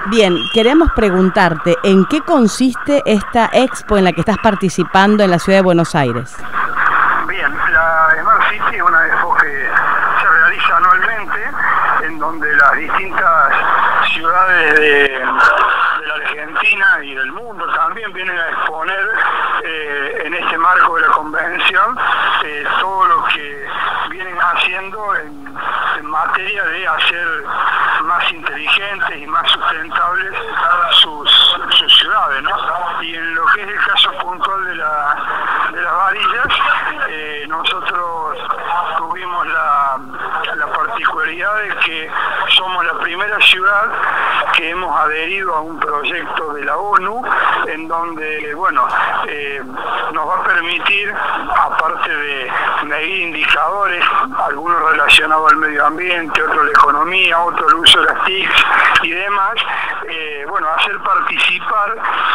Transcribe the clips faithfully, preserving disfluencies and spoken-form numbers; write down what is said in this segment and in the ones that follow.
Bien, queremos preguntarte, ¿en qué consiste esta expo en la que estás participando en la ciudad de Buenos Aires? Bien, la Smart City es una expo que se realiza anualmente, en donde las distintas ciudades de, de la Argentina y del mundo también vienen a exponer eh, en este marco de la convención eh, todo lo que vienen haciendo en, en materia de hacer más inteligentes y más sustentables sus, sus ciudades, ¿no? Y en lo que es el caso puntual de, la, de las varillas, eh, nosotros tuvimos la, la particularidad de que somos la primera ciudad que hemos adherido a un proyecto de la ONU, en donde, bueno, eh, nos va a permitir, aparte de medir indicadores, algunos relacionados al medio ambiente, otros la economía, otro el uso de las T I Cs y demás, eh, bueno, hacer participar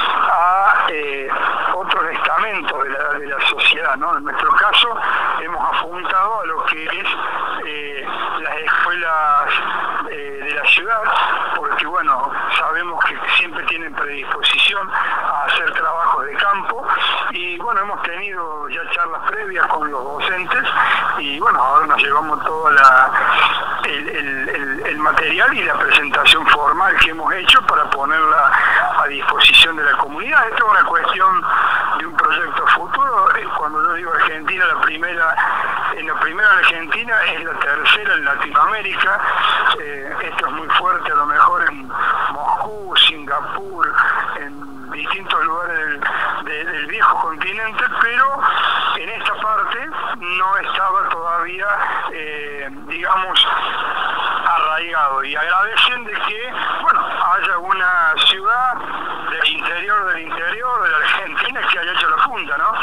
a eh, otros estamentos de la, de la sociedad, ¿no? En nuestro caso hemos apuntado a lo que es eh, las escuelas eh, de la ciudad, porque bueno, sabemos que siempre tienen predisposición a hacer trabajos de campo y bueno, hemos tenido ya charlas previas con los docentes y bueno, ahora nos llevamos toda la el, el, el, el material y la presentación formal que hemos hecho para ponerla a disposición de la comunidad. Esto es una cuestión de un proyecto futuro. Cuando yo digo Argentina, la primera, en la primera Argentina es la tercera en Latinoamérica. Eh, esto es muy fuerte a lo mejor en Moscú, Singapur, en distintos lugares del, de, del viejo continente, pero en esta parte no estaba todavía, eh, digamos, arraigado, y agradecen de que, bueno, haya una ciudad del interior del interior de la Argentina que haya hecho la punta, ¿no?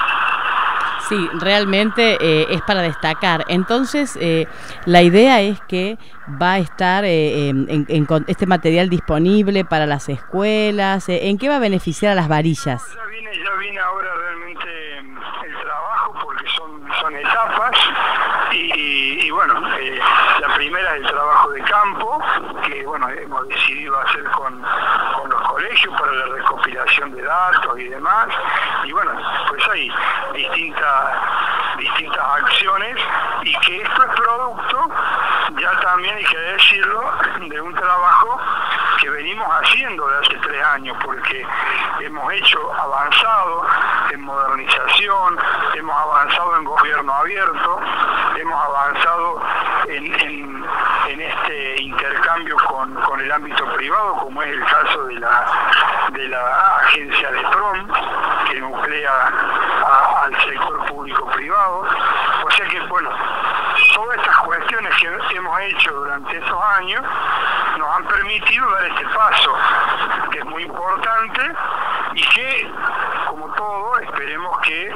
Sí, realmente eh, es para destacar. Entonces, eh, la idea es que va a estar eh, en, en, en este material disponible para las escuelas. Eh, ¿En qué va a beneficiar a las varillas? Ya viene, ya viene ahora realmente el trabajo, porque son, son etapas. Y, y bueno, eh, la primera es el trabajo de campo, que bueno, hemos decidido hacer con, con los colegios para la recopilación de datos y demás. Y bueno, pues hay distintas, distintas acciones, y que esto es producto, ya también hay que decirlo, de un trabajo que venimos haciendo de hace tres años, porque hemos hecho avanzado en modernización, hemos avanzado en gobierno abierto, hemos avanzado en, en, en este intercambio con, con el ámbito privado, como es el caso de la, de la agencia de PROM, que nuclea a, al sector público-privado. O sea que, bueno, todas estas cuestiones que hemos hecho durante estos años nos han permitido dar este paso, que es muy importante y que, como todo, esperemos que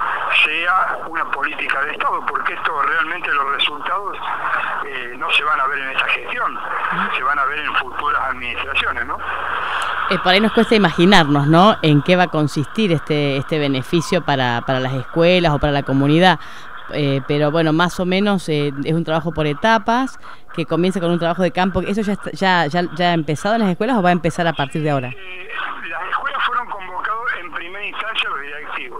sea una política de Estado, porque esto realmente los resultados eh, no se van a ver en esta gestión, se van a ver en futuras administraciones, ¿no? Eh, por ahí nos cuesta imaginarnos, ¿no?, en qué va a consistir este, este beneficio para, para las escuelas o para la comunidad. Eh, pero bueno, más o menos eh, es un trabajo por etapas, que comienza con un trabajo de campo. ¿Eso ya, está, ya, ya, ya ha empezado en las escuelas o va a empezar a partir de ahora? Eh, las escuelas fueron convocados en primera instancia los directivos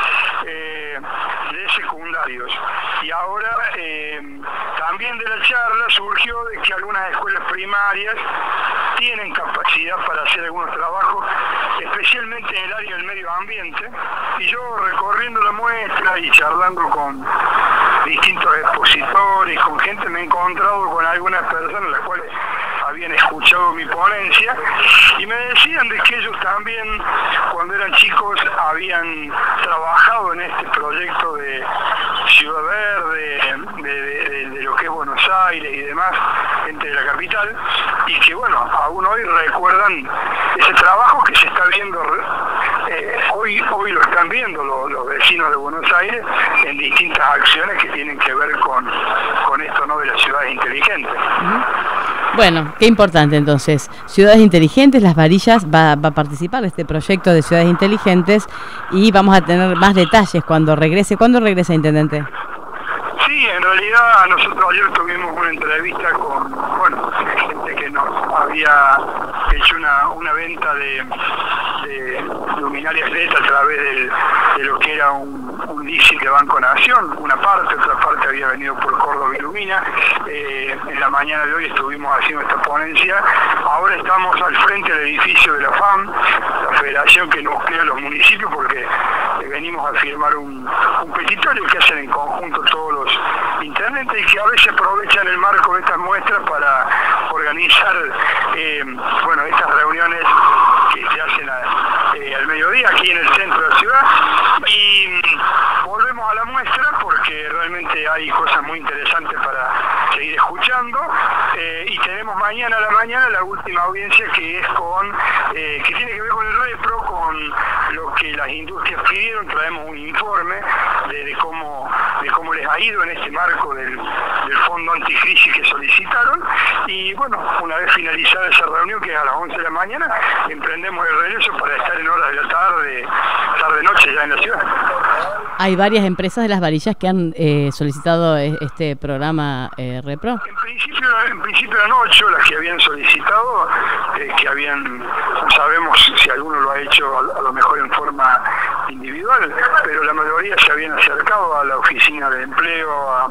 eh, de secundarios, y ahora eh, también de la charla surgió de que algunas escuelas primarias tienen capacidad para hacer algunos trabajos, especialmente en el área del medio ambiente, y yo recorriendo la muestra y charlando con distintos expositores, con gente, me he encontrado con algunas personas las cuales habían escuchado mi ponencia y me decían de que ellos también, cuando eran chicos, habían trabajado en este proyecto de Ciudad Verde, de, de, de, de lo que es Buenos Aires y demás, gente de la capital, y que bueno, aún hoy recuerdan ese trabajo que se está viendo, eh, hoy hoy lo están viendo los, los vecinos de Buenos Aires en distintas acciones que tienen que ver con, con esto, ¿no?, de las ciudades inteligentes. Uh-huh. Bueno, qué importante entonces. Ciudades inteligentes, Las Varillas va, va a participar de este proyecto de ciudades inteligentes y vamos a tener más detalles cuando regrese. ¿Cuándo regresa, intendente? Sí, en realidad nosotros ayer tuvimos una entrevista con, bueno, gente que nos había hecho una una, una venta de, de luminarias L E D a través del, de lo que era un, un leasing de Banco Nación, una parte, otra parte había venido por Córdoba Ilumina. Eh, en la mañana de hoy estuvimos haciendo esta ponencia. Ahora estamos al frente del edificio de la F A M, la federación que nuclea los municipios, porque eh, venimos a firmar un, un petitorio que hacen en conjunto todos los intendentes y que a veces aprovechan el marco de estas muestras para organizar eh, bueno, estas reuniones que se hacen a, eh, al mediodía aquí en el centro de la ciudad. Y mm, volvemos a la muestra porque realmente hay cosas muy interesantes para seguir escuchando. Eh, y tenemos mañana a la mañana la última audiencia, que es con eh, que tiene que ver con el repro, con lo que las industrias pidieron. Traemos un informe de, de cómo de cómo les ha ido en este marco del, del fondo anticrisis que solicitaron. Y bueno, una vez finalizada esa reunión, que es a las once de la mañana, emprendemos el regreso para estar en horas de la tarde, tarde-noche ya en la ciudad. Hay varias empresas de Las Varillas que han eh, solicitado este programa eh, repro. En principio, en principio eran ocho las que habían solicitado, eh, que habían, no sabemos si alguno lo ha hecho a, a lo mejor en forma individual, pero la mayoría se habían acercado a la oficina de empleo a,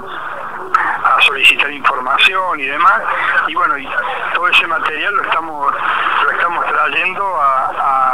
a solicitar información y demás. Y bueno, y todo ese material lo estamos lo estamos trayendo a,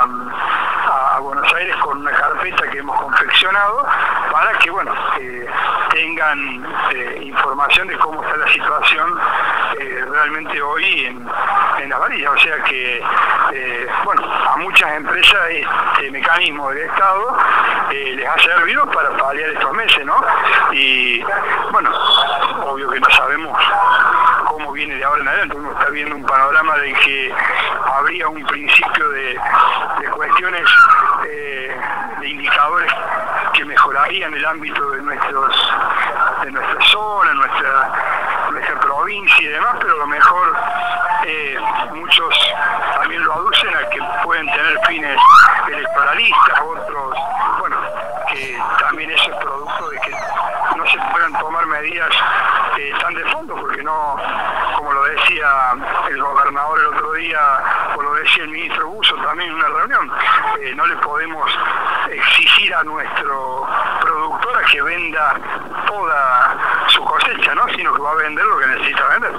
a, a Buenos Aires con una carpeta que hemos confeccionado para que, bueno, eh, tengan eh, información de cómo está la situación eh, realmente hoy en, en Las Varillas. O sea que, eh, bueno, a muchas empresas este mecanismo del Estado eh, les ha servido para paliar estos meses, ¿no? Y, bueno, obvio que no sabemos cómo viene de ahora en adelante. Uno está viendo un panorama de que habría un principio de, de cuestiones, eh, de indicadores que mejorarían el ámbito de nuestros de nuestra zona, nuestra nuestra provincia y demás, pero a lo mejor eh, muchos también lo aducen a que pueden tener fines electoralistas, otros, bueno, que también eso es producto de que no se puedan tomar medidas eh, tan de fondo, porque no, como lo decía el gobernador el otro día, o lo decía el ministro Busso también en una reunión, eh, no le podemos exigir a nuestro productor a que venda toda su cosecha, ¿no? Sino que va a vender lo que necesita vender.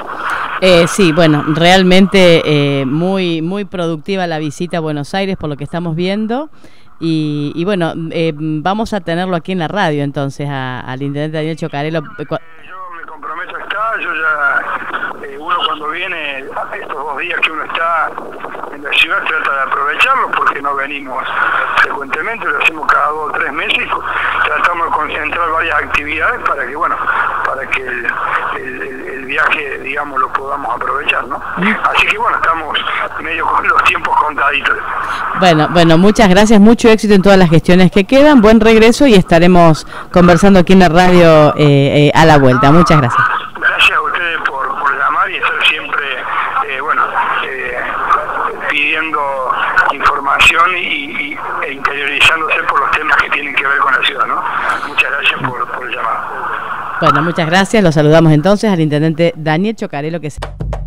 Eh, sí, bueno, realmente eh, muy muy productiva la visita a Buenos Aires por lo que estamos viendo. Y, y bueno, eh, vamos a tenerlo aquí en la radio entonces a, al intendente Daniel Chocarello. Yo me comprometo a estar, yo ya, eh, uno cuando viene, estos dos días que uno está en la ciudad trata de aprovecharlo porque no venimos frecuentemente, lo hacemos cada dos o tres meses y tratamos de concentrar varias actividades para que, bueno, para que el, el, el, el viaje, digamos, lo podamos aprovechar, ¿no? Así que bueno, estamos medio con los tiempos contaditos. Bueno, bueno, muchas gracias, mucho éxito en todas las gestiones que quedan, buen regreso y estaremos conversando aquí en la radio eh, eh, a la vuelta. Muchas gracias. Gracias a ustedes por, por llamar y estar siempre, eh, bueno, eh, pidiendo información y, y, e interiorizándose por los temas que tienen que ver con la ciudad, ¿no? Muchas gracias por, por el llamado. Bueno, muchas gracias. Los saludamos entonces al intendente Daniel Chocarello, que se...